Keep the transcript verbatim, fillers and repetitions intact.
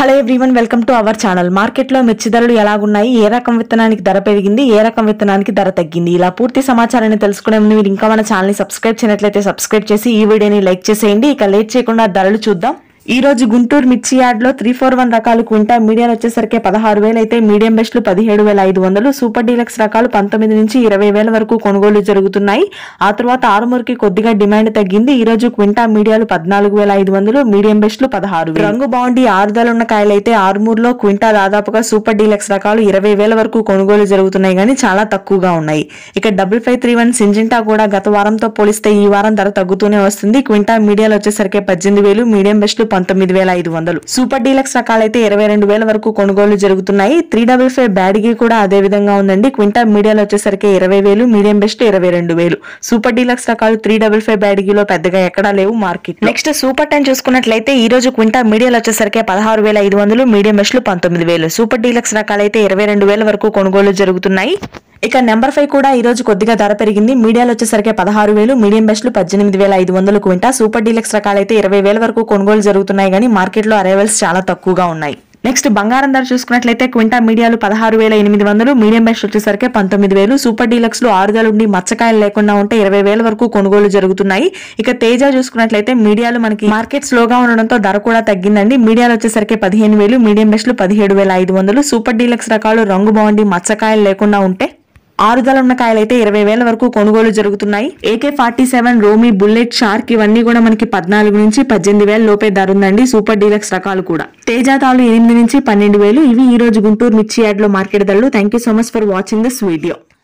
Hello everyone, welcome to our channel. Market లో మిర్చి ధరలు ఎలాగున్నాయి, ఏ రకం విత్తనానికి ధర పెరిగింది, ఏ రకం విత్తనానికి ధర తగ్గింది, ఇలా పూర్తి సమాచారాన్ని తెలుసుకునే ముందు మీరు ఇంకా మన ఛానల్ ని సబ్స్క్రైబ్ చేయనట్లయితే సబ్స్క్రైబ్ చేసి ఈ వీడియోని లైక్ చేసేయండి. ఇక లేట్ చేయకుండా ధరలు చూద్దాం. ఈ రోజు గుంటూరు మిర్చి యార్డ్ లో త్రీ ఫోర్ వన్ రకాలు క్వింటా మీడియాలు వచ్చేసరికి పదహారు వేలు అయితే మీడియం బెస్ట్లు పదిహేడు వేల ఐదు వందలు, సూపర్ డీలక్స్ రకాలు పంతొమ్మిది నుంచి ఇరవై వేల వరకు కొనుగోలు జరుగుతున్నాయి. ఆ తర్వాత ఆరుమూరుకి కొద్దిగా డిమాండ్ తగ్గింది. ఈ రోజు క్వింటా మీడియాలు పద్నాలుగు వేల ఐదు వందలు, మీడియం బెస్ట్లు పదహారు. రంగు బాగుండి ఆరుదలున్న కాయలు అయితే ఆరుమూరులో క్వింటా దాదాపుగా సూపర్ డీలక్స్ రకాలు ఇరవై వేల వరకు కొనుగోలు జరుగుతున్నాయి కానీ చాలా తక్కువగా ఉన్నాయి. ఇక double five three one Syngenta కూడా గత వారంతో పోలిస్తే ఈ వారం ధర తగ్గుతూనే వస్తుంది. క్వింటా మీడియాలు వచ్చేసరికి పద్దెనిమిది వేలు, మీడియం బెస్ట్లు పంతొమ్మిది వేల ఐదు వందలు, సూపర్ డీలక్స్ రకాలైతే ఇరవై రెండు వేల వరకు కొనుగోలు జరుగుతున్నాయి. త్రీ డబుల్ ఫైవ్ బ్యాడ్గి కూడా అదే విధంగా ఉందండి. క్వింటా మీడియాలో వచ్చేసరికి ఇరవై వేలు, మీడియం బెస్ట్ ఇరవై రెండు వేలు. సూపర్ డీలక్స్ రకాలు త్రీ డబుల్ ఫైవ్ బ్యాడ్గిలో పెద్దగా ఎక్కడా లేవు మార్కెట్. నెక్స్ట్ సూపర్ టెన్ చూసుకున్నట్లయితే ఈ రోజు క్వింటా మీడియాలో వచ్చేసరికి పదహారు వేల ఐదు వందలు, మీడియం బెస్ట్లు పంతొమ్మిది వేలు. సూపర్ డీలక్స్ రకాలైతే ఇరవై రెండు వేల వరకు కొనుగోలు జరుగుతున్నాయి. ఇక నెంబర్ ఫైవ్ కూడా ఈ రోజు కొద్దిగా ధర పెరిగింది. మీడియాలో వచ్చేసరికి పదహారు వేలు, మీడియం బెస్ట్లు పద్దెనిమిది వేల ఐదు వందలు క్వింటా. సూపర్ డీలక్స్ రకాలైతే ఇరవై వేల వరకు కొనుగోలు జరుగుతున్నాయి కానీ మార్కెట్ లో అరైవల్స్ చాలా తక్కువగా ఉన్నాయి. నెక్స్ట్ బంగారం ధర చూసుకున్నట్లయితే క్వింటా మీడియాలు పదహారు వేల ఎనిమిది వందలు, మీడియం బెస్ట్ వచ్చేసరికి పంతొమ్మిది వేలు. సూపర్ డీలక్స్ లో ఆరుదలుండి మచ్చకాయలు లేకుండా ఉంటే ఇరవై వేల వరకు కొనుగోలు జరుగుతున్నాయి. ఇక తేజ చూసుకున్నట్లయితే మీడియాలు మనకి మార్కెట్ స్లోగా ఉండడంతో ధర కూడా తగ్గిందండి. మీడియాలు వచ్చేసరికి పదిహేను వేలు, మీడియం బెస్ట్లు పదిహేడు వేల ఐదు వందలు. సూపర్ డీలక్స్ రకాలు రంగు బాగుండి మచ్చకాయలు లేకుండా ఉంటే ఆరుదల ఉన్న కాయలు అయితే ఇరవై వేల వరకు కొనుగోలు జరుగుతున్నాయి. ఏకే ఫార్టీ సెవెన్, రోమి, బుల్లెట్, షార్క్ ఇవన్నీ కూడా మనకి పద్నాలుగు నుంచి పద్దెనిమిది వేల లోపే ధర ఉందండి. సూపర్ డీలక్స్ రకాలు కూడా తేజాతాలు ఎనిమిది నుంచి పన్నెండు వేలు. ఇవి ఈ రోజు గుంటూరు మిర్చి యార్డ్ లో మార్కెట్ ధరలు. Thank you so much for watching this video.